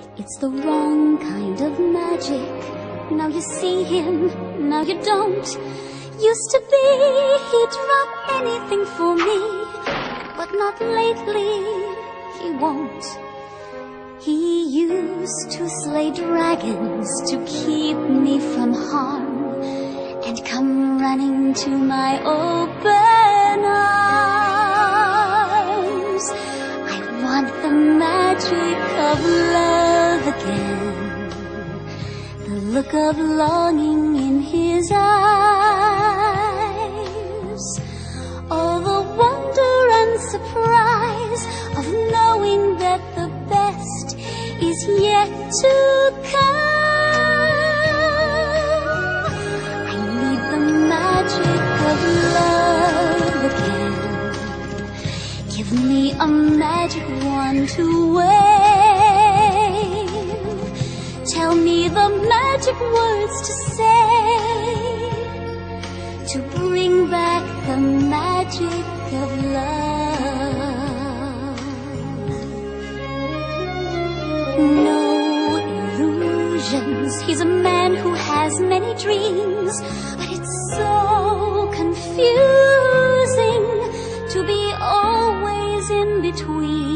It's the wrong kind of magic. Now you see him, now you don't. Used to be he'd drop anything for me, but not lately, he won't. He used to slay dragons to keep me from harm, and come running to my open arms. I want the magic of love again, the look of longing in his eyes, all the wonder and surprise of knowing that the best is yet to come. I need the magic of love again. Give me a magic wand to wave. Tell me the magic words to say, to bring back the magic of love. No illusions, he's a man who has many dreams, but it's so confusing to be always in between.